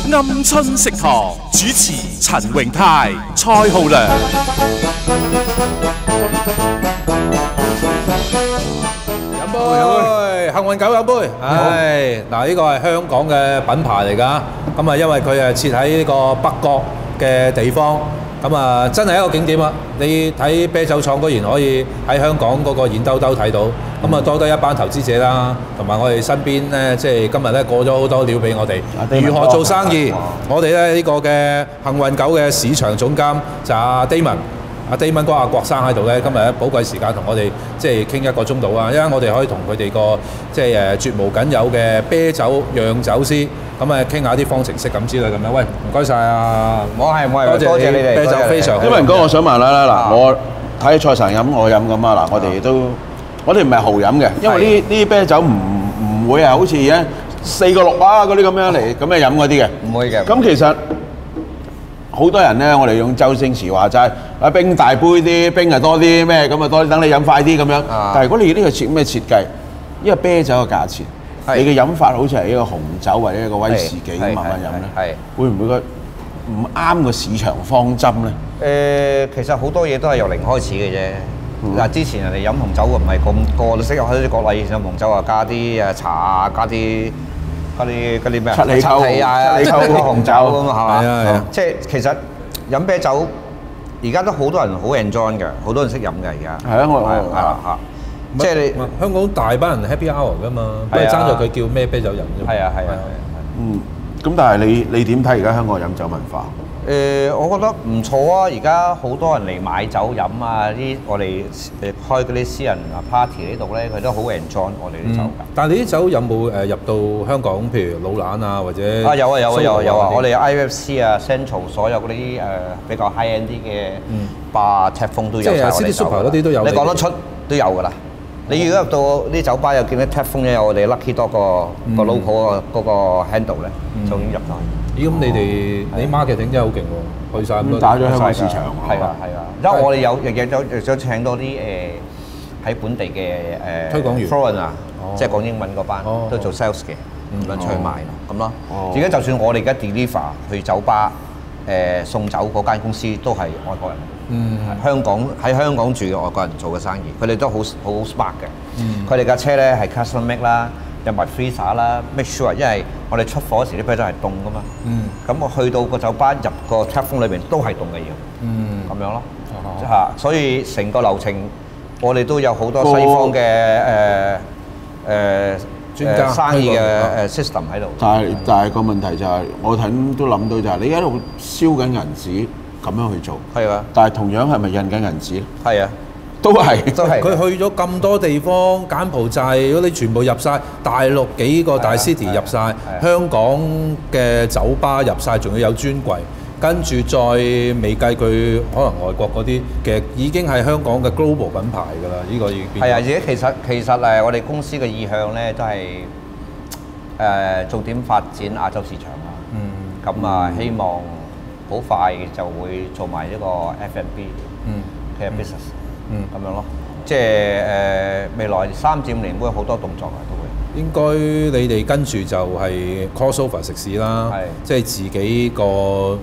鵪鶉食堂主持陳榮泰、蔡浩良。 飲杯，幸運狗飲杯。唉，嗱，呢個係香港嘅品牌嚟㗎。咁啊，因為佢係設喺呢個北角嘅地方，咁啊，真係一個景點啊！你睇啤酒廠，居然可以喺香港嗰個現兜兜睇到，咁啊，多得一班投資者啦，同埋我哋身邊咧，即係今日咧過咗好多料俾我哋，如何做生意？我哋咧呢個嘅幸運狗嘅市場總監就阿 Damon。阿 Damon 哥阿郭生喺度咧，今日咧寶貴時間同我哋即係傾1個鐘度啊！因為我哋可以同佢哋個即係絕無僅有嘅啤酒釀酒師咁啊傾下啲方程式咁之類咁樣。喂，唔該曬啊！ 我係多謝你哋啤酒非常好。 因為哥，我想問啦嗱，我睇蔡神飲，我飲咁啊嗱，我哋唔係豪飲嘅，因為呢啲啤酒唔會係好似咧4個6啊嗰啲咁樣嚟咁樣飲嗰啲嘅， 唔會嘅。 咁其實好多人咧，我哋用周星馳話齋，啊冰大杯啲，冰係多啲咩咁啊多啲，等你飲快啲咁樣。但係如果你呢個設咩設計，呢個啤酒嘅價錢，你嘅飲法好似係一個紅酒或者一個威士忌咁慢慢飲咧，會唔會個唔啱個市場方針咧？ 其實好多嘢都係由零開始嘅啫。嗱，之前人哋飲紅酒唔係咁個，你識好似國內以前飲紅酒啊，加啲茶啊，加啲咩七里溝啊，七里溝紅酒咁啊，係嘛？ 係啊， 即係其實飲啤酒而家都好多人好 enjoy 嘅，好多人識飲嘅而家。 係啊， 我即係你香港大班人 happy hour 㗎嘛，不過爭在佢叫咩啤酒飲啫。 係啊。 咁但係你點睇而家香港飲酒文化？ 我覺得唔錯啊！而家好多人嚟買酒飲啊，我哋開嗰啲私人啊 party 呢度咧，佢都好 enjoy 我哋啲酒㗎。 但係你啲酒有冇入到香港，譬如老蘭啊，或者有啊！我哋 IFC 啊、Central 所有嗰啲比較 high end 啲嘅bar 赤峰都有晒我哋酒。即係 City Super 嗰啲都有。 你講得出都有㗎啦。你如果入到啲酒吧又見到 Tap 風咧，有我哋 Lucky Dog 個 logo 嗰個 handle 咧，就已經入咗去。咦？咁你 marketing 真係好勁喎，去晒咁多打咗香港市場。 係啊，因為我哋有想請多啲喺本地嘅推廣員 foreigner 即係講英文嗰班都做 sales 嘅，咁樣出去賣咯，咁咯。而家就算我哋而家 deliver 去酒吧送酒嗰間公司都係外國人。喺香港住嘅外國人做嘅生意，佢哋都好 smart 嘅。佢哋架車咧係 custom make 啦，有埋 freezer 啦 ，make sure， 因為我哋出貨嗰時啲啤酒係凍噶嘛。咁我去到個酒吧入個 tap 封裏邊都係凍嘅嘢。咁樣咯。所以成個流程我哋都有好多西方嘅專家生意嘅system 喺度。 但係個問題就係，我睇都諗到就係你喺度燒緊銀紙。咁樣去做， 係啊！ 但係同樣係咪印緊銀紙咧？ 係啊， 都係。 佢去咗咁多地方，柬埔寨嗰啲全部入晒，大陸幾個大 city 入晒，香港嘅酒吧入晒，仲要有專櫃，跟住再未計佢可能外國嗰啲，其實已經係香港嘅 global 品牌㗎啦。呢個已經變。係啊， 而且其實我哋公司嘅意向咧都係重點發展亞洲市場啦。咁啊，希望好快就會做埋呢個 F&B 嘅 business，咁樣咯。即係未來3至5年會有好多動作啊，都會。 應該你哋跟住就係 crossover 食肆啦，即係自己個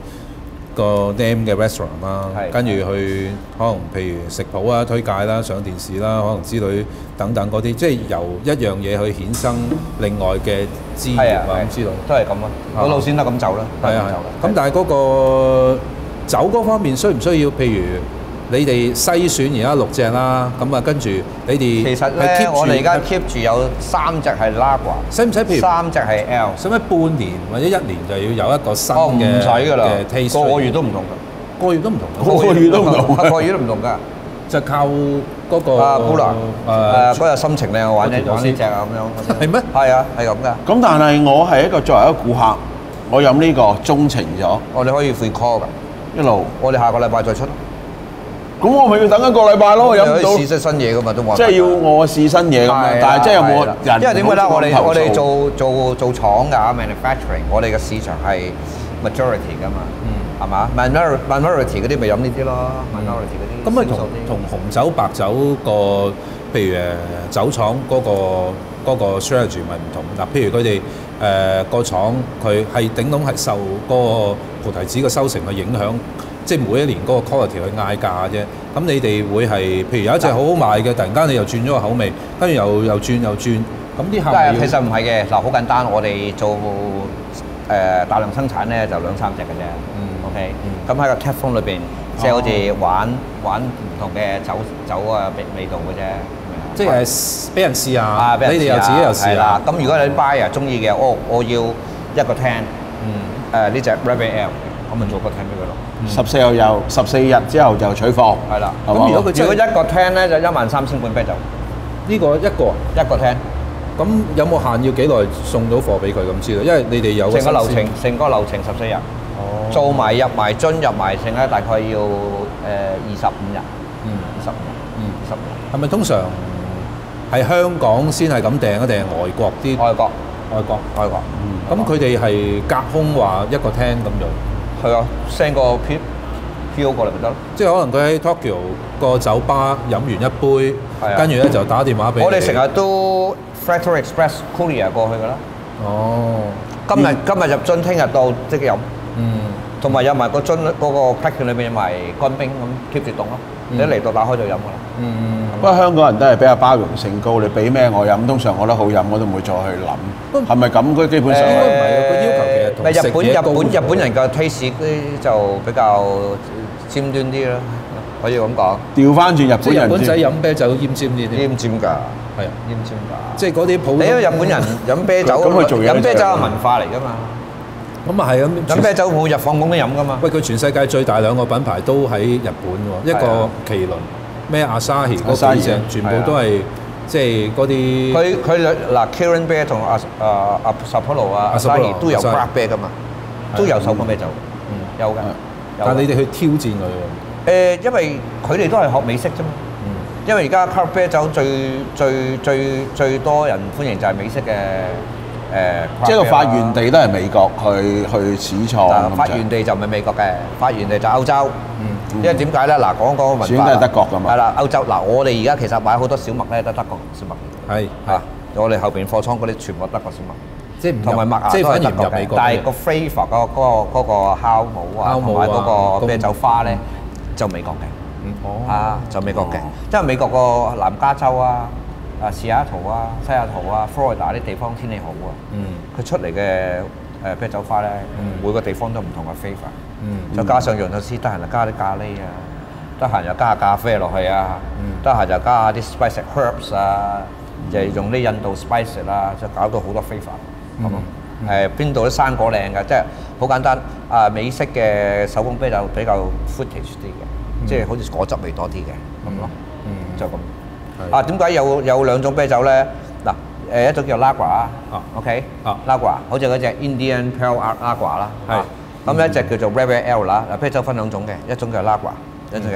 name 嘅 restaurant 啦，跟住去可能譬如食譜啊推介啦、上電視啦，可能之類等等嗰啲，即係由一樣嘢去衍生另外嘅資源啊咁之類， 都係咁咯。個路線都咁走啦。係啊。 咁但係嗰個酒嗰方面需唔需要？譬如你哋篩選而家6隻啦，咁啊跟住你哋其實咧，我哋而家 keep 住有3隻係 Lager， 使唔使譬如 3隻係 L？ 使唔使半年或者1年就要有一個新嘅？ 唔使㗎啦， taste 個月都唔同㗎， 個月都唔同， 個月都唔同， 個月都唔同㗎。 就靠嗰個 Bula 嗰日心情靚，我玩呢隻啊咁樣。係咩？係啊，係咁㗎。 咁但係我係一個作為一個顧客，我飲呢個鍾情咗。 我哋可以 free call 㗎， 一路。 我哋下個禮拜再出。 咁我咪要等一個禮拜咯，我飲唔到。 試新嘢㗎嘛，都冇。即係要我試新嘢咁樣，但係即係有冇人？ 因為點解咧？我哋做廠㗎 manufacturing， 我哋嘅市場係 majority 㗎嘛。係嘛 ？minority 嗰啲咪飲呢啲咯 ，minority 嗰啲。 咁咪同紅酒白酒個，譬如酒廠嗰個 strategy 咪唔同嗱。譬如佢哋個廠佢係頂籠係受嗰個菩提子嘅收成嘅影響，即係每一年嗰個 quality 去嗌價啫。咁你哋會係譬如有一隻好好賣嘅，突然間你又轉咗個口味，跟住又轉，咁啲客其實唔係嘅，嗱好簡單，我哋做大量生產咧就2-3隻嘅啫。OK，咁喺個 cat phone 裏邊，即係好似玩唔同嘅酒味道嘅啫。 即係俾人試下，你哋又自己又試啦。咁如果你 buyer 中意嘅，我要一個 tan， 呢隻 Rebel L， 咁咪做個 tan 俾佢咯。 14又有14日之後就取貨。 係啦。 咁如果佢一個 tan 咧就13,000罐啤酒。 呢個一個 tan。咁有冇限要幾耐送到貨俾佢咁知道？因為你哋有成個流程14日。做埋入埋樽入埋剩咧，大概要25日。25日。 係咪通常係香港先係咁訂啊？定係外國啲？外國。咁佢哋係隔空話一個廳咁用。 係啊 ，send 個 PO 過嚟咪得咯。 即係可能佢喺 Tokyo 個酒吧飲完一杯，跟住咧就打電話俾你。 我哋成日都 Factory Express Courier 過去㗎啦。哦。今日入樽，聽日到即刻飲。同埋有埋個樽嗰個 pack 裏邊有埋乾冰咁 keep 住凍咯。你一嚟到打開就飲㗎啦。 不過香港人都係比較包容性高，你俾咩我飲，通常我覺得好飲，我都唔會再去諗。係咪咁？佢基本上應該唔係個要求其實同食嘢高。 日本人嘅 taste 就比較尖端啲啦，可以咁講。 調翻轉日本人， 日本仔飲啤酒奄尖啲。 奄尖㗎， 係啊， 奄尖㗎。 即係嗰啲普通。 你因為日本人飲啤酒，飲啤酒係文化嚟㗎嘛。 咁啊係咁， 飲啤酒每日放工都飲㗎嘛。 喂，佢全世界最大2個品牌都喺日本喎，一個麒麟，咩阿沙希嗰幾隻，全部都係即係嗰啲。 佢嗱 Kirin 啤同Sapporo 啊、阿沙希都有 craft 啤㗎嘛，都有手工啤酒，有㗎。 但係你哋去挑戰佢喎。 因為佢哋都係學美式啫嘛。因為而家 craft 啤酒最多人歡迎就係美式嘅。 即係個發源地都係美國去始創。 發源地就唔係美國嘅，發源地就歐洲。因為點解咧？嗱，講文化。 始終都係德國㗎嘛。 係啦，歐洲嗱，我哋而家其實買好多小麥咧，都德國小麥。 係嚇，我哋後邊貨倉嗰啲全部德國小麥。 即係同埋麥芽都係德國嘅，但係個 flavour 嗰個酵母啊，同埋嗰個啤酒花咧，就美國嘅。就美國嘅，因為美國個南加州啊。西雅圖啊、西雅圖啊、佛羅里達啲地方天氣好啊，佢出嚟嘅啤酒花咧，每個地方都唔同嘅 flavour，再加上洋酒師得閒就加啲咖喱啊，得閒又加下咖啡落去啊，得閒就加下啲 spice herbs 啊，就係用啲印度 spice 啦，就搞到好多 flavour。邊度啲生果靚嘅，即係好簡單。美式嘅手工啤酒比較 fruitage 啲嘅，即係好似果汁味多啲嘅咁咯，就咁。點解有2種啤酒咧？嗱，一種叫 Lager OK，Lager 好似嗰隻 Indian Pale Lager 啦，咁一隻叫做 Rebel L 啦。啤酒分2種嘅，一種叫 Lager，一種叫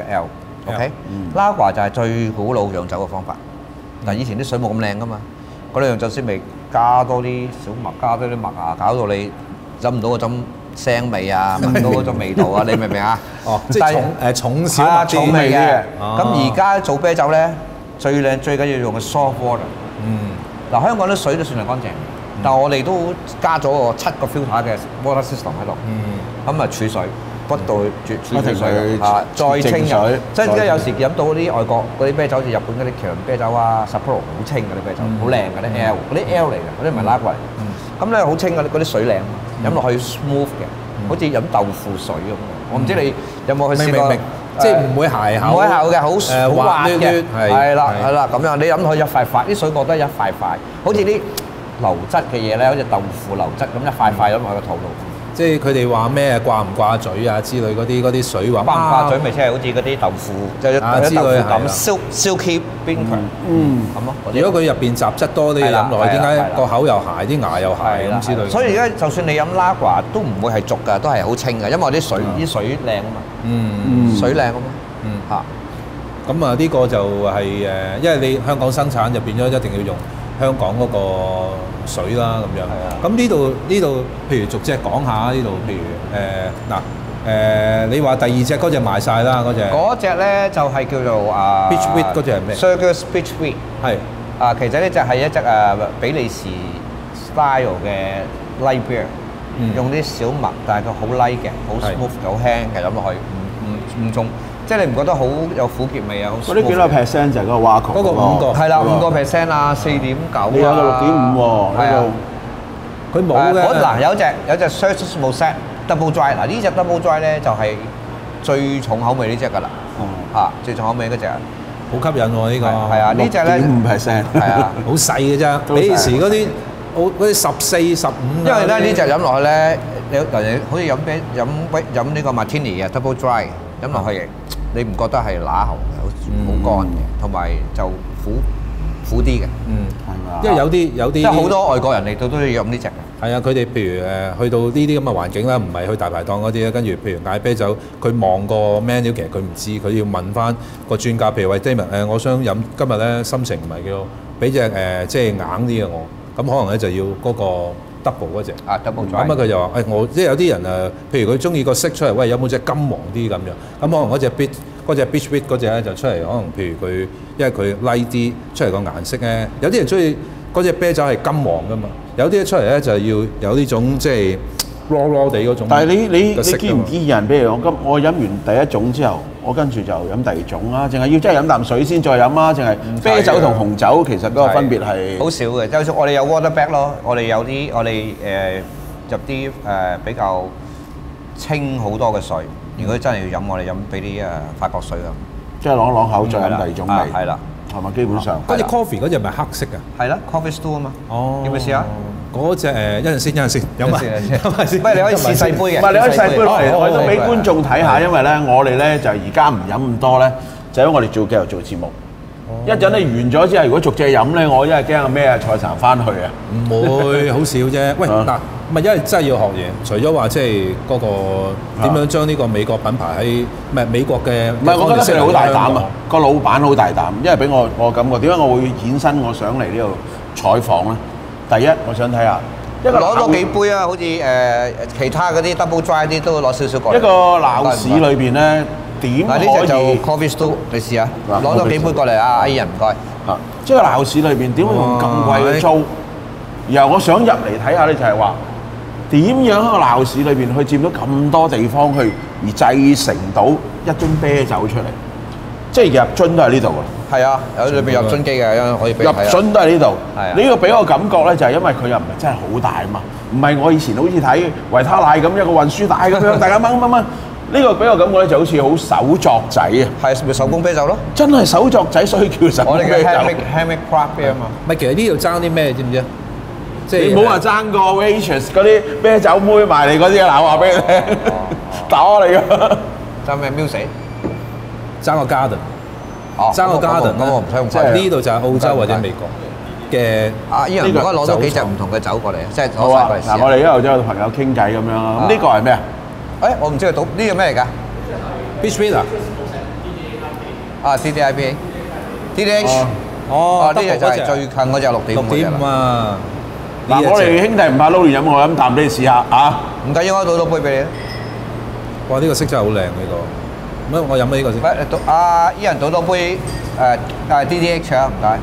L。OK，Lager 就係最古老釀酒嘅方法。但以前啲水冇咁靚噶嘛，嗰啲釀酒師咪加多啲小麥，加多啲麥芽，搞到你飲唔到嗰種腥味啊，聞到嗰種味道啊，你明唔明啊？ 即係重小麥重味嘅。咁而家做啤酒咧。最靚最緊要用嘅 soft water。嗱，香港啲水都算係乾淨，但係我哋都加咗個7個 filter 嘅 water system 喺度。咁啊儲水，不到儲水再清水。即係而家有時飲到啲外國嗰啲啤酒，好似日本嗰啲麒麟啤酒啊、Sapporo 好清嗰啲啤酒，好靚嗰啲 L，嗰啲 L 嚟嘅，嗰啲唔係拉過嚟。咁咧好清嗰啲水靚，飲落去 smooth 嘅，好似飲豆腐水咁。我唔知你有冇去試過？ 即係唔會鞋口， 唔會鞋口嘅，好滑嘅，係啦咁樣。你飲落去一塊塊，啲水覺得一塊塊，好似啲流質嘅嘢咧，好似豆腐流質咁一塊塊咁落去個肚度。 即係佢哋話咩掛唔掛嘴啊之類嗰啲水話。 掛唔掛嘴咪即係好似嗰啲豆腐，即係啲豆腐咁silky 冰強。咁咯。 如果佢入邊雜質多啲嘢飲落去，點解個口又鞋，啲牙又鞋咁之類？ 所以而家就算你飲 Lager 都唔會係濁㗎，都係好清㗎，因為啲水靚啊嘛。水靚啊嘛。 咁啊呢個就係因為你香港生產就變咗一定要用香港嗰個水啦咁樣。咁呢度譬如逐隻講下呢度，譬如你話第2隻嗰隻賣晒啦嗰隻。嗰隻咧就係叫做Beach Wheat 嗰隻係咩 ？Circus Beach Wheat 係。 其實呢隻係一隻比利時 style 嘅 light beer，用啲小麥，但係佢好 light 嘅，好 smooth 好輕嘅飲落去，唔重，即係你唔覺得好有苦澀味啊？好嗰啲幾多 percent 就係嗰個 Wacko 嗰個5個係啦，5% 啊，4.9 你有個6.5喎， 係啊， 佢冇嘅。 嗱有隻 Surface Mosaic Double Dry， 嗱呢隻 Double Dry 咧就係最重口味呢隻㗎啦，嚇最重口味嗰隻。 好吸引喎呢個。 係啊，呢隻咧 5%， 係啊， 好細嘅啫，比以時嗰啲14、15。 因為咧呢隻飲落去咧，你人哋好似飲呢個 Martini 嘅 Double Dry， 飲落去你唔覺得係乸喉嘅，好乾嘅，同埋就苦啲嘅。 係嘛？因為有啲即係好多外國人嚟到都要飲呢隻嘅。 係啊，佢哋譬如去到呢啲咁嘅環境啦，唔係去大排檔嗰啲咧，跟住譬如嗌啤酒，佢望個 menu 其實佢唔知，佢要問翻個專家，譬如喂 Damon 我想飲今日咧心情唔係幾好，俾隻即係硬啲嘅我，咁可能咧就要嗰個 double 嗰隻。 double 咁佢就話我即係有啲人譬如佢中意個色出嚟，喂有冇隻金黃啲咁樣？咁可能嗰隻 Beach Wheat 嗰隻咧就出嚟，可能譬如佢因為佢 light 啲，出嚟個顏色咧，有啲人中意嗰隻啤酒係金黃噶嘛。有啲出嚟咧就要有呢種即係 raw 地嗰種。 但係你見唔見人？譬如我飲完第一種之後，我跟住就飲第二種啊，淨係要真係飲啖水先再飲啊，淨係啤酒同紅酒其實嗰個分別係好少嘅。就算我哋有 water bag 咯，我哋入啲比較清好多嘅水。如果真係要飲，我哋飲俾啲法國水啊。 即係啷啷口再飲第二種味。 係啦。 係咪基本上？ 嗰隻 coffee 嗰隻咪黑色㗎？ 係啦 ，coffee stew 啊嘛。 哦。 要唔要試下？ 嗰隻一陣先，飲埋先。 唔係你可以試細杯嘅。 唔係你可以細杯落嚟，我都俾觀眾睇下，因為咧我哋咧就而家唔飲咁多咧，就因為我哋繼續做節目。一陣你完咗之後，如果逐隻飲咧，我因為驚咩啊蔡神翻去啊。 唔會，好少啫。喂嗱，唔係因為真係要學嘢，除咗話即係嗰個點樣將呢個美國品牌喺唔係美國嘅， 唔係我覺得佢哋好大膽啊！個老闆好大膽，因為俾我感覺點解我會衍生我上嚟呢度採訪咧？第一，我想睇下一個攞多幾杯啊，好似其他嗰啲 double dry 啲都攞少少過嚟。 一個鬧市裏邊咧，點可以？ 呢隻就 coffee stew， 你試下攞多幾杯過嚟啊！阿人唔該。 啊，即係鬧市裏邊點會用咁貴嘅租？然後我想入嚟睇下咧，就係話點樣喺個鬧市裏邊去佔到咁多地方去，而製成到一樽啤酒出嚟，即係入樽都係呢度㗎。 係啊，有裏邊入樽機嘅，因為可以俾入樽都係呢度。 係啊， 呢個俾我感覺咧，就係因為佢又唔係真係好大嘛，唔係我以前好似睇維他奶咁一個運輸帶咁樣，大家掹。呢個俾我感覺咧就好似好手作仔啊！ 係咪手工啤酒咯？ 真係手作仔，所以叫手工啤酒。 我哋嘅 handmade craft beer 啊嘛。 唔係，其實呢度爭啲咩知唔知啊？即係你唔好話爭個 waitress 嗰啲啤酒妹埋嚟嗰啲啊！嗱，我話俾你聽，打我嚟㗎。 爭咩 music？ 爭個 garden。爭個 garden 咁我唔使用。 即係呢度就係澳洲或者美國嘅。 依人唔該攞多幾隻唔同嘅酒過嚟，即係攞晒過嚟試。 嗱，我哋一路都有朋友傾偈咁樣啦。咁呢個係咩啊？ 我唔知佢賭呢個咩嚟㗎 ？Beach Wheat DDIPA。呢隻就係最近嗰隻6.5 啊！ 嗱，我哋兄弟唔怕撈亂飲，我飲啖俾你試下啊！ 唔緊要，我倒多杯俾你。 哇！呢個色真係好靚呢個。咁我飲呢個先。 依人倒多杯DDH 啊，唔該。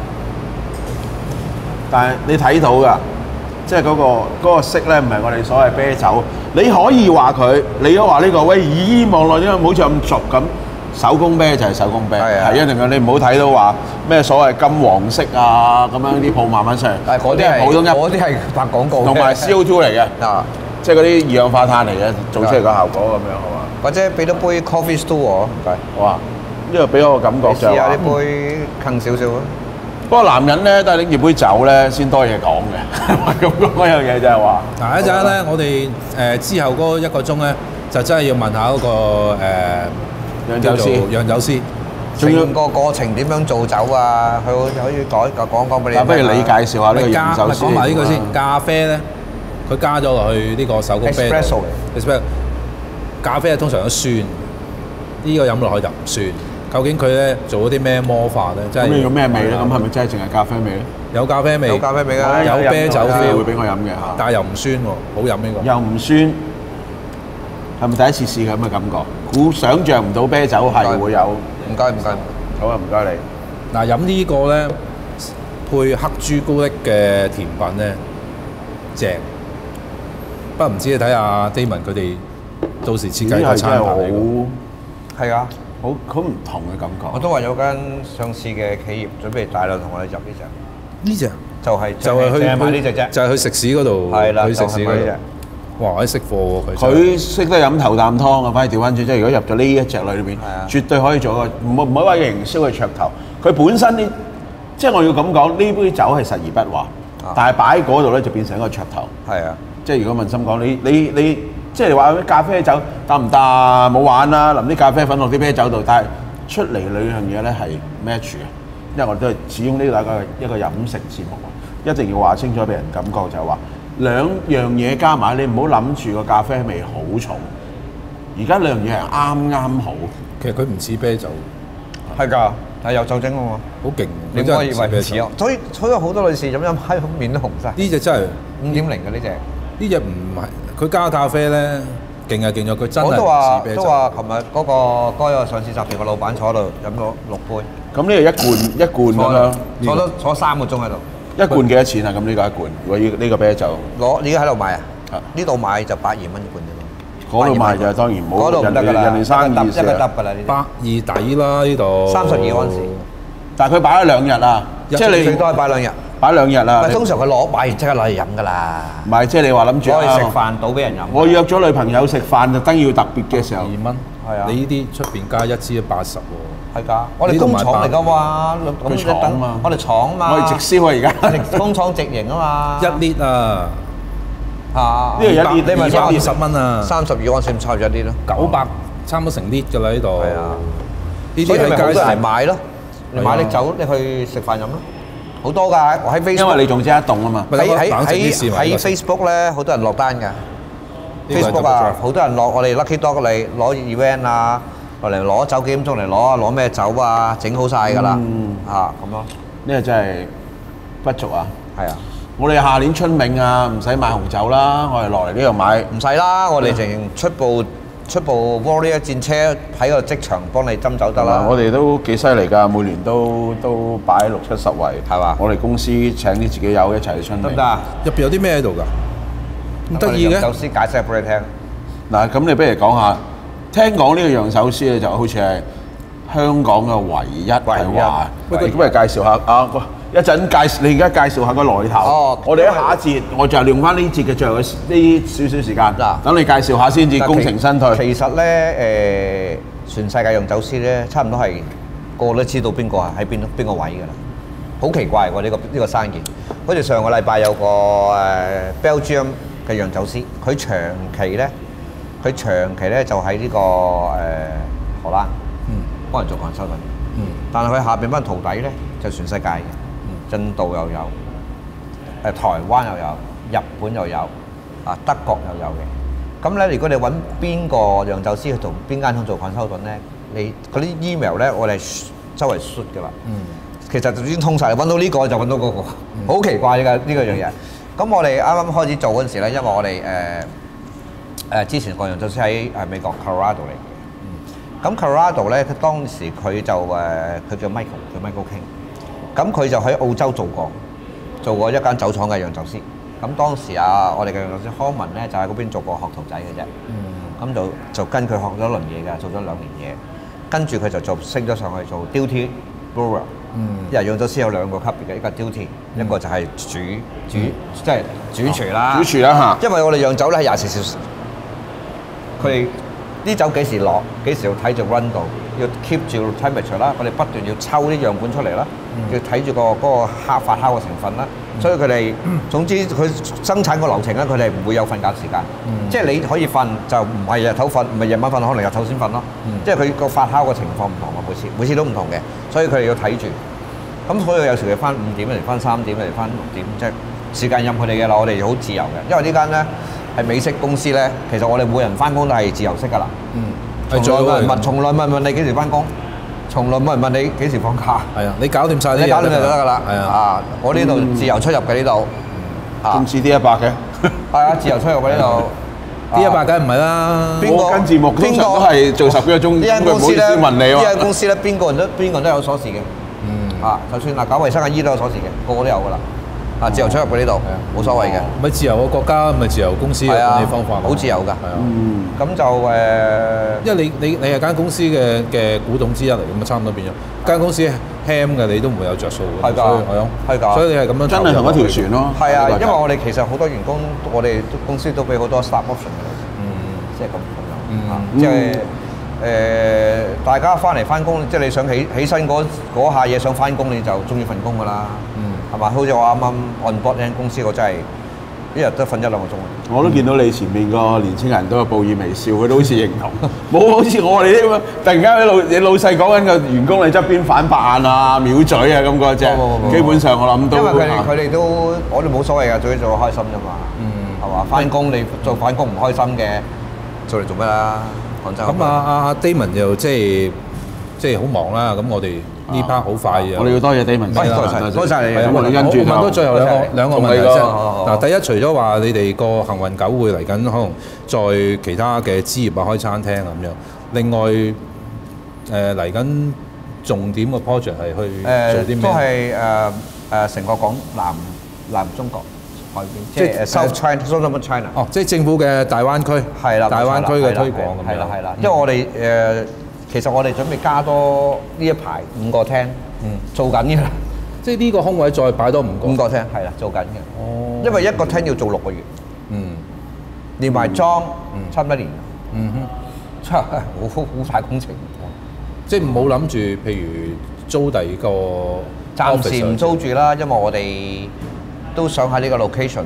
但係你睇到㗎，即係嗰個色咧，唔係我哋所謂啤酒。你可以話佢，你都話呢個喂，咦望落點解好似咁俗咁？手工啤就係手工啤，係一定嘅。你唔好睇到話咩所謂金黃色啊咁樣啲鋪慢慢上嚟。 但係嗰啲係普通嗰啲係拍廣告， 同埋 CO2 嚟嘅，即係嗰啲二氧化碳嚟嘅，做出嚟個效果咁樣係嘛？ 或者俾多杯 coffee stew 我，唔該。 哇！呢個俾我感覺就係試下呢杯近少少啊。 不過男人咧都係拎住杯酒咧先多嘢講嘅，咁嗰樣嘢就係話。 嗱一陣咧，我哋之後嗰1個鐘咧，就真係要問下嗰個釀酒師， 成個過程點樣做酒啊？佢可以講俾你。 不如你介紹下呢個釀酒師。 講埋呢個先，咖啡咧，佢加咗落去呢個手工啤。 Espresso 咖啡通常都酸，呢個飲落去就唔酸。究竟佢咧做咗啲咩魔法咧？真係咁你用咩味咧？咁係咪真係淨係咖啡味咧？ 有咖啡味， 有咖啡味㗎， 有啤酒 feel 會俾我飲嘅嚇， 但係又唔酸喎，好飲呢個。 又唔酸，係咪第一次試咁嘅感覺？估想像唔到啤酒係會有。 唔該。 好啊，唔該你。 嗱，飲呢個咧配黑朱古力嘅甜品咧， 正。不過唔知你睇下 Damon 佢哋到時設計個呢係真係餐牌嚟㗎。 係啊， 好唔同嘅感覺。 我都話有間上市嘅企業準備大量同我哋入呢隻， 呢只就係去買呢隻啫， 就係去食肆嗰度， 係啦， 去食肆嗰度就係買呢隻。 哇！啲識貨喎佢。 佢識得飲頭啖湯啊！反而調翻轉，即係如果入咗呢一隻裏邊，絕對可以做個唔好話營銷嘅噱頭。佢本身呢，即係我要咁講，呢杯酒係實而不華，但係擺喺嗰度咧就變成一個噱頭。 係啊， 即係如果問心講，你即係話咖啡酒得唔得？冇玩啦，淋啲咖啡粉落啲啤酒度，但係出嚟兩樣嘢咧係 match 嘅，因為我哋都係始終呢個係一個飲食節目，一定要話清楚俾人感覺就係話。兩樣嘢加埋，你唔好諗住個咖啡味好重。而家兩樣嘢係啱啱好。 其實佢唔似啤酒， 係㗎，係有酒精㗎嘛， 好勁。 你唔可以以為唔似啊。所以有好多女士飲喺面都紅晒。 呢隻真係 5.0嘅呢隻。 呢隻唔係佢加咖啡咧，勁咗勁咗，佢真係我都唔似啤酒。 都話，琴日嗰個上市集團嘅老闆坐喺度飲咗6杯。 咁呢個一罐咁樣， 坐3個鐘喺度。 一罐幾多錢啊？咁呢個一罐，如果呢個啤酒， 而家喺度賣啊？呢度買就120蚊一罐啫嘛。 嗰度賣就當然冇。 嗰度唔得㗎啦， 人哋生意一個得㗎啦呢啲。 120抵啦呢度。 32安士。 但係佢擺咗2日啊，即係你最多係擺2日。 擺2日啦。 通常佢買完即刻攞嚟飲㗎啦。 唔係，即係你話諗住攞嚟食飯倒俾人飲。 我約咗女朋友食飯，特登要特別嘅時候。 2蚊。 係啊。 你呢啲出邊加一支80喎。 係㗎，我哋工廠嚟㗎嘛， 佢廠啊嘛， 我哋廠嘛， 我哋直銷啊而家， 工廠直營啊嘛 ，1 lit 啊， 嚇， 呢個1 lit 你咪220蚊啊 ，32安士咁差咗一啲咯 ，900差唔多成 lit 㗎啦呢度， 係啊， 呢啲所以咪好多喺街人買咯，你買你走你去食飯飲咯，好多㗎，我喺 Facebook， 因為你仲知一棟啊嘛， 喺 Facebook 咧好多人落單㗎 ，Facebook 啊好多人落我哋 Lucky Dog 嚟攞 event 啊。落嚟攞酒幾點鐘嚟攞啊？攞咩酒啊？整好晒㗎啦，咁咯。 呢個真係不足啊！ 係啊， 我哋下年春茗啊，唔使買紅酒啦，我哋落嚟呢度買。 唔使啦，我哋淨出部 Warrior 戰車喺個職場幫你斟酒得啦。 我哋都幾犀利㗎，每年都擺60-70圍， 係嘛？ 我哋公司請啲自己友一齊去春茗。 得唔得啊？ 入邊有啲咩喺度㗎？咁得意嘅。 酒師解釋俾你聽。嗱， 咁你不如講下。聽講呢個釀酒師咧，就好似係香港嘅唯一係話，咁嚟介紹下啊！一陣你而家介紹下個來頭。哦，我哋喺下一節，我就用翻呢節嘅最後呢少少時間，等你介紹下先至功成身退。 其實咧全世界釀酒師咧，差唔多係個個都知道邊個係喺邊個位㗎啦。好奇怪喎！呢個生意，好似上個禮拜有個Belgium 嘅釀酒師，佢長期咧就喺呢個荷蘭，幫人做廣州人。但係佢下邊班徒弟咧就全世界嘅，印度又有，台灣又有，日本又有，德國又有嘅。咁咧，如果你揾邊個釀酒師去同邊間廠做廣州人咧，你嗰啲 email 咧，我哋周圍 shoot 㗎啦。其實就已經通晒，揾到呢個就揾到嗰個，好奇怪㗎呢個樣嘢。咁我哋啱啱開始做嗰陣時咧，因為我哋之前個釀酒師喺美國 Colorado 嚟嘅，咁 Colorado 咧，佢當時佢就佢叫 Michael King，咁佢就喺澳洲做過一間酒廠嘅釀酒師，咁當時我哋嘅釀酒師康文咧就喺嗰邊做過學徒仔嘅啫，咁就跟佢學咗一輪嘢嘅，做咗2年嘢，跟住佢就升咗上去做 duty brewer，因為釀酒師有2個級別嘅，一個 duty，一個就係主即係主廚啦， 主廚啦嚇， 因為我哋釀酒咧係24小時。佢哋啲酒幾時落，幾時要睇住 run 度，要 keep 住 temperature 啦。我哋不斷要抽啲樣本出嚟啦，要睇住嗰個發酵嘅成分啦。所以佢哋總之佢生產個流程咧，佢哋唔會有瞓覺時間。即係你可以瞓，就唔係日頭瞓，唔係夜晚瞓，可能日頭先瞓咯。即係佢個發酵嘅情況唔同啊，每次都唔同嘅，所以佢哋要睇住。咁所以有時佢翻5點，嚟翻3點，嚟翻6點，即係時間任佢哋嘅啦。我哋好自由嘅，因為呢間咧。係美式公司咧，其實我哋每人翻工都係自由式㗎啦。從來問你幾時翻工，從來冇人問你幾時放假。 係啊，你搞掂晒啲嘢， 你搞掂就得㗎啦。 係啊， 我呢度自由出入嘅呢度。 咁似 D100嘅。 係啊，自由出入嘅呢度。 D100梗唔係啦。 我跟節目通常都係做10幾個鐘， 呢間公司咧， 呢間公司咧，邊個人都有鎖匙嘅。就算搞衞生嘅醫都有鎖匙嘅，個個都有㗎啦。 自由出入嘅呢度冇所謂嘅。 咪自由嘅國家，咪自由公司嘅管理方法， 好自由㗎。 係啊。 咁就因為你係間公司嘅股東之一嚟，咁啊差唔多變咗間公司 ham 嘅，你都唔會有着數嘅。係㗎，係㗎。所以你係咁樣真係同一條船咯。 係啊，因為我哋其實好多員工，我哋公司都俾好多 stock option 嘅。即係咁樣。即係大家翻嚟翻工，即係你想起身嗰下嘢想翻工，你就中意份工㗎啦。係嘛？好似我啱啱 on board 呢間公司，我真係一日都瞓1-2個鐘。 我都見到你前面個年青人都係報以微笑，佢都好似認同。冇好似我哋啲咁，突然間你老細講緊個員工你側邊反白眼啊、藐嘴啊咁嗰隻。基本上我諗都因為佢哋都我哋冇所謂㗎，最緊要做開心啫嘛。係嘛？翻工你做翻工唔開心嘅，做嚟做咩啦？廣州。 咁阿 Damon 又即係好忙啦。咁我哋呢 part 好快嘅。 我哋要多謝 Damon。 多謝你。 我問多最後兩個問題先。嗱，第一除咗話你哋個幸運狗會嚟緊，可能在其他嘅支業啊開餐廳咁樣。另外嚟緊重點嘅 project 係去做啲咩？ 都係成個講南中國海邊，即係 South China、Southern China。 哦，即係政府嘅大灣區。係啦，大灣區嘅推廣咁樣。 係啦，因為我哋其實我哋準備加多呢一排5個廳，做緊嘅啦。 即係呢個空位再擺多5個廳，係啦，做緊嘅。哦。因為一個廳要做6個月。連埋裝，差唔多1年。真係好大工程。 即係冇諗住，譬如租第二個。 暫時唔租住啦，因為我哋都想喺呢個 location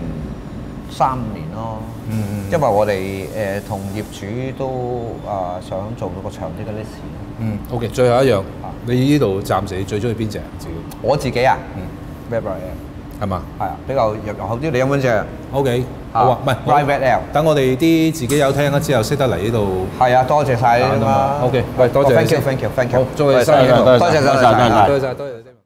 3-5年咯。因為我哋同業主都想做到個長啲嘅歷史。 OK， 最後一樣，你呢度暫時最中意邊隻？自己我自己啊，Red L 係嘛？ 係啊，比較入口啲。你飲邊隻 ？OK， 好啊，唔係 Red L。等我哋啲自己有聽咗之後，識得嚟呢度。 係啊，多謝晒你啊嘛。 OK，喂，多謝 ，thank you，thank you，thank you。 好，祝你生意好， 多謝晒。